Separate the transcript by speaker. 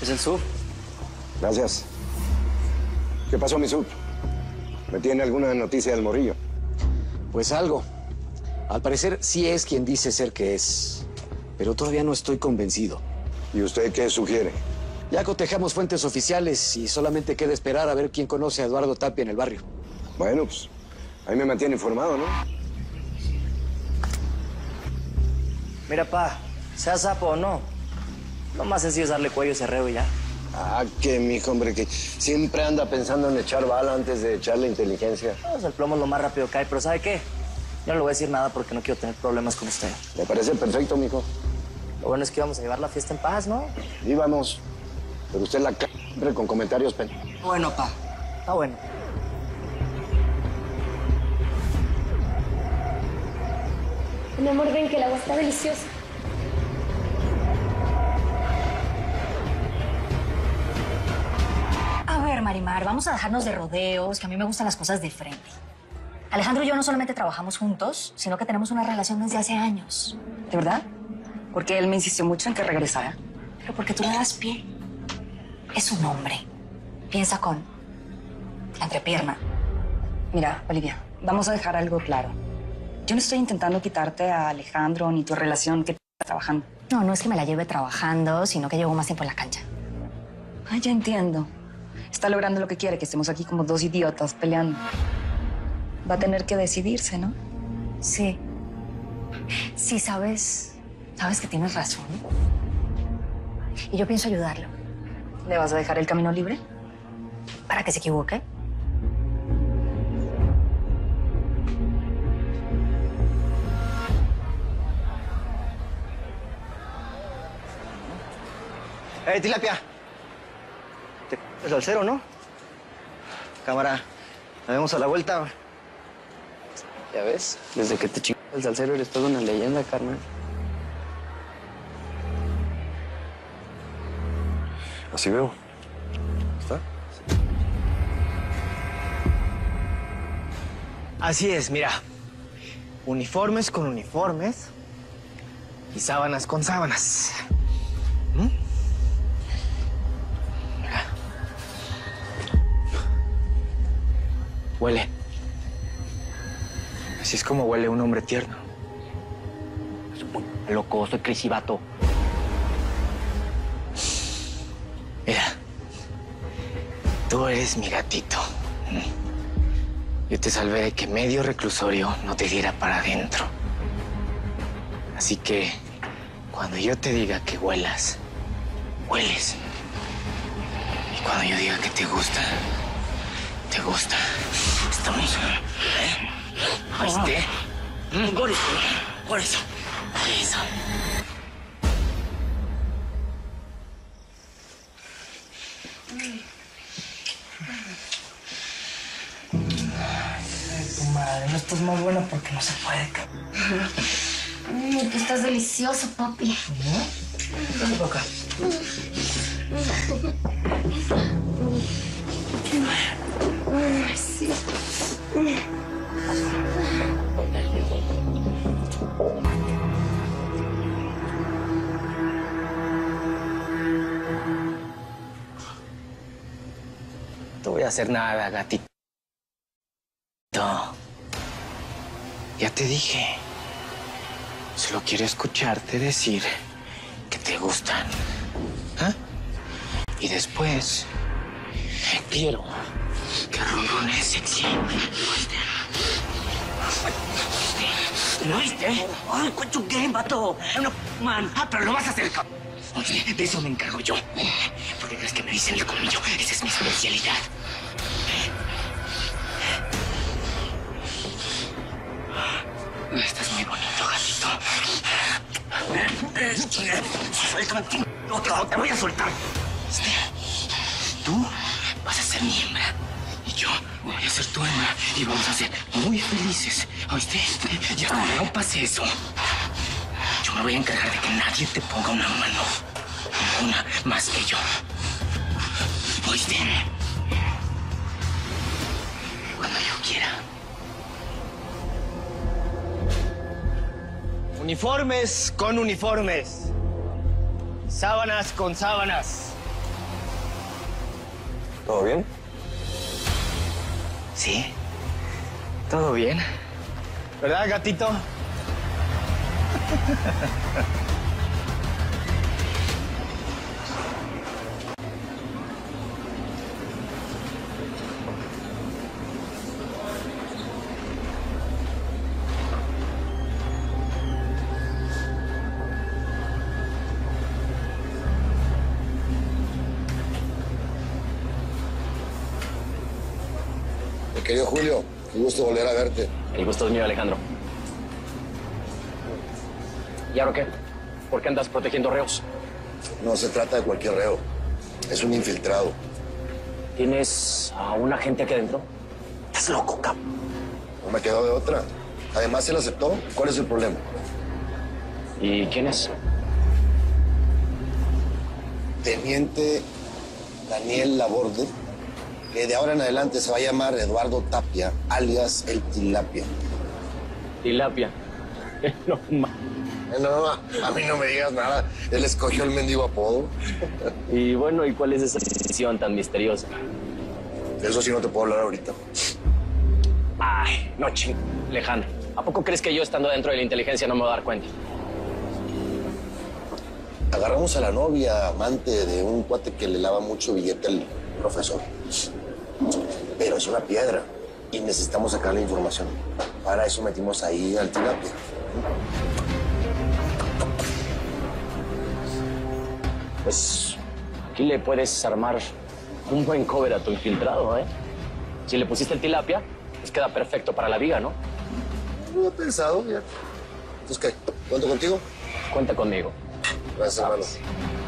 Speaker 1: Es el sub.
Speaker 2: Gracias. ¿Qué pasó, mi sub? ¿Me tiene alguna noticia del morrillo?
Speaker 3: Pues algo. Al parecer sí es quien dice ser que es. Pero todavía no estoy convencido.
Speaker 2: ¿Y usted qué sugiere?
Speaker 3: Ya cotejamos fuentes oficiales y solamente queda esperar a ver quién conoce a Eduardo Tapia en el barrio.
Speaker 2: Bueno, pues ahí me mantiene informado, ¿no?
Speaker 1: Mira, pa, sea sapo o no, lo más sencillo es darle cuello a ese reo y ya.
Speaker 2: Ah, que mijo, hombre, que siempre anda pensando en echar bala antes de echarle inteligencia.
Speaker 1: Pues el plomo es lo más rápido que hay, pero ¿sabe qué? Yo no le voy a decir nada porque no quiero tener problemas con usted.
Speaker 2: Me parece perfecto, mijo.
Speaker 1: Lo bueno es que íbamos a llevar la fiesta en paz, ¿no?
Speaker 2: Íbamos, pero usted la siempre con comentarios pen...
Speaker 1: Bueno, pa. Está bueno.
Speaker 4: Mi amor, ven que el agua está deliciosa.
Speaker 5: A ver, Marimar, vamos a dejarnos de rodeos, que a mí me gustan las cosas de frente. Alejandro y yo no solamente trabajamos juntos, sino que tenemos una relación desde hace años.
Speaker 6: ¿De verdad? Porque él me insistió mucho en que regresara.
Speaker 5: Pero porque tú le das pie. Es un hombre. Piensa con la entrepierna.
Speaker 6: Mira, Olivia, vamos a dejar algo claro. Yo no estoy intentando quitarte a Alejandro ni tu relación que está trabajando.
Speaker 5: No, no es que me la lleve trabajando, sino que llevo más tiempo en la cancha.
Speaker 6: Ah, ya entiendo. Está logrando lo que quiere, que estemos aquí como dos idiotas peleando. Va a tener que decidirse, ¿no?
Speaker 5: Sí. Sí, sabes que tienes razón. Y yo pienso ayudarlo.
Speaker 6: ¿Le vas a dejar el camino libre?
Speaker 5: Para que se equivoque.
Speaker 1: Tilapia. Te es al cero, ¿no? Cámara, nos vemos a la vuelta.
Speaker 3: Ya ves, desde que te chingas el salsero eres toda una leyenda, carnal.
Speaker 2: Así veo. ¿Está?
Speaker 1: Así es, mira. Uniformes con uniformes y sábanas con sábanas. ¿Mm? Mira. Huele. Así es como huele un hombre tierno. Loco, soy crisivato. Mira, tú eres mi gatito. Yo te salvé de que medio reclusorio no te diera para adentro. Así que, cuando yo te diga que huelas, hueles. Y cuando yo diga que te gusta, te gusta. ¿Estamos? ¿Oíste? Por eso. Por eso. Tu madre, no estás más buena porque no se puede.
Speaker 4: Tú estás delicioso, papi.
Speaker 1: Ven por acá.
Speaker 4: Ay, sí.
Speaker 1: No te voy a hacer nada, gatito. Ya te dije. Solo quiero escucharte decir que te gustan. ¿Ah? Y después quiero que ronrones sexy. ¿Lo oíste? Ay, cuánto game, vato. No, man. Ah, pero lo vas a hacer, cabrón. Oye, de eso me encargo yo. ¿Por qué crees que me dicen el colmillo? Esa es mi especialidad. Estás muy bonito, gatito. Suéltame, te voy a soltar. Tú vas a ser mi hembra. Y yo voy a ser tu hembra. Y vamos a ser muy felices. ¿Oíste? Y hasta que no pase eso, yo me voy a encargar de que nadie te ponga una mano. Una más que yo. ¿Oíste? Cuando yo quiera. Uniformes con uniformes. Sábanas con sábanas.
Speaker 2: ¿Todo bien?
Speaker 1: Sí, todo bien. ¿Verdad, gatito?
Speaker 7: Mi querido Julio, qué gusto volver a verte.
Speaker 8: El gusto es mío, Alejandro. ¿Y ahora qué? ¿Por qué andas protegiendo reos?
Speaker 7: No se trata de cualquier reo. Es un infiltrado.
Speaker 8: ¿Tienes a un agente aquí adentro? Estás loco, cabrón.
Speaker 7: No me quedó de otra. Además, él aceptó. ¿Cuál es el problema?
Speaker 8: ¿Y quién es?
Speaker 7: Teniente Daniel Laborde, que de ahora en adelante se va a llamar Eduardo Tapia, alias El Tilapia.
Speaker 8: Tilapia. No,
Speaker 7: No, a mí no me digas nada. Él escogió el mendigo apodo.
Speaker 8: Y bueno, ¿y cuál es esa decisión tan misteriosa?
Speaker 7: De eso sí no te puedo hablar ahorita.
Speaker 8: Ay, no ching, Alejandro. ¿A poco crees que yo estando dentro de la inteligencia no me voy a dar cuenta?
Speaker 7: Agarramos a la novia, amante de un cuate que le lava mucho billete al profesor. Pero es una piedra y necesitamos sacar la información. Para eso metimos ahí al Tilapia.
Speaker 8: Pues aquí le puedes armar un buen cover a tu infiltrado, ¿eh? Si le pusiste el Tilapia, pues queda perfecto para la viga, ¿no?
Speaker 7: No lo he pensado ya. Entonces, ¿qué? ¿Cuento contigo?
Speaker 8: Cuenta conmigo.
Speaker 7: Gracias, hermano.